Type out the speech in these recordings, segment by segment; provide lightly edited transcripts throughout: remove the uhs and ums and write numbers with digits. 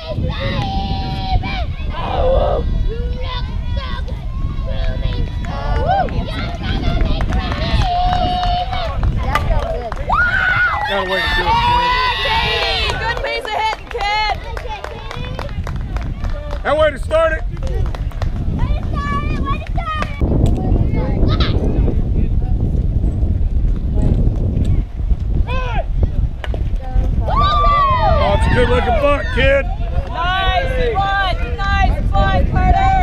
Got a way to do it, kid. Good piece of hitting, kid. That way to start it. Oh, it's a good looking buck, kid. Nice one, Carter.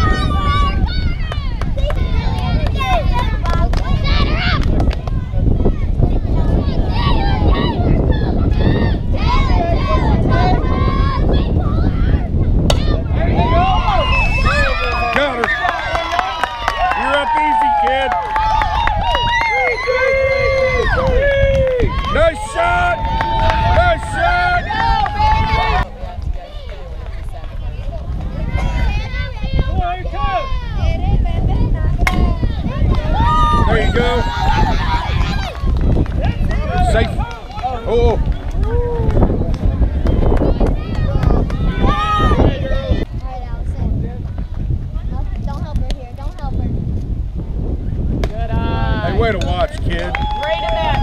Got her. You're up easy, kid. Nice shot. Nice shot. There you go. Safe. Oh. Hey, way to watch, kid. Great at that.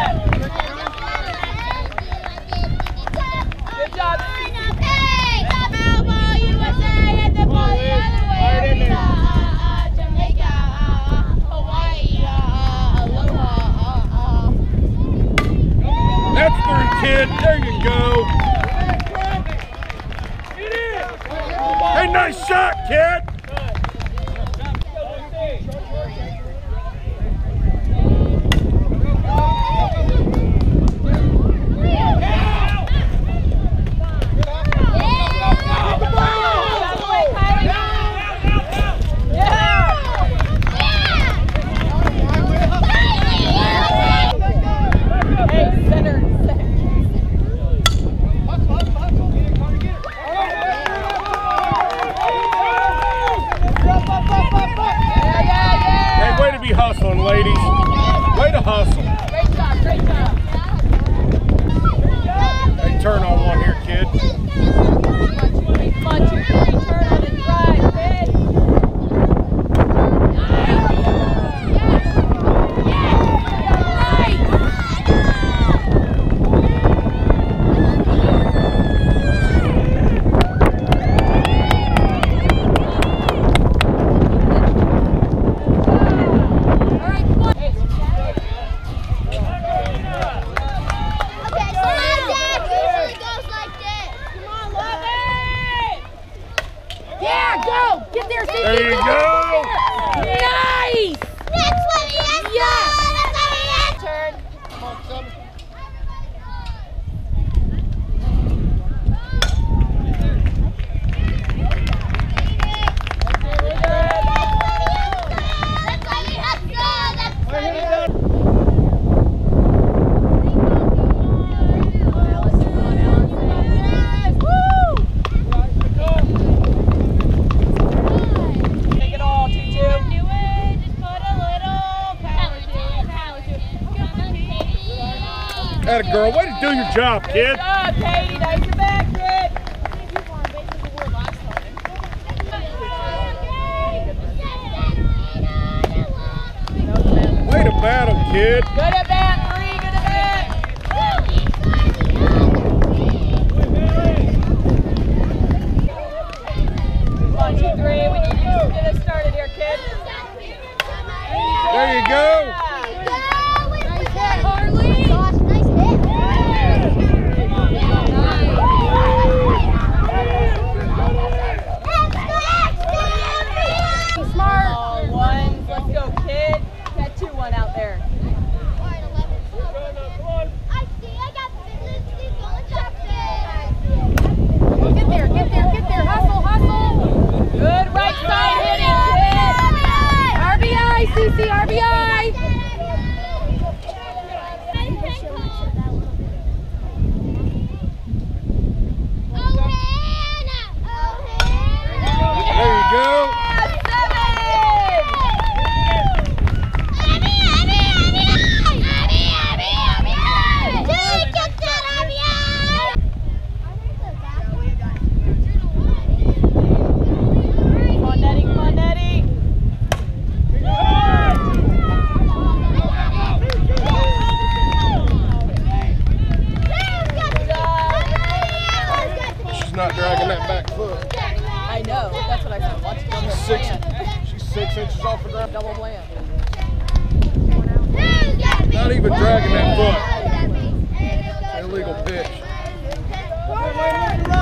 Good job. Elbow, USA, hit the ball the other way. Jamaica, Hawaii, Aloha. That's through, kid. There you go. Hey, nice shot, kid. Hustling, ladies. Way to hustle. Great job. Hey, turn on one here, kid. Come on, 2, 3, turn on and drive, kid. There you go. Nice. That's what he has done. That's what he has Turn. Come on, son. Atta girl, way to do your job, kid. Good job, Katie. Nice your back, kid. Way to battle, kid. Good at bat, Marie. Good at bat. Come on, 2, 3. We need you to get us started here, kid. There you go. Nice hit, Harley. Gosh, nice hit. Smart. Oh, 1. Let's go, kid. Got 2-1 out there. I see. I got this. Get there. Hustle. Good right side hitting, kid. RBI, CC, RBI. There you go. 7. Double play. Not even dragging that foot. Illegal pitch.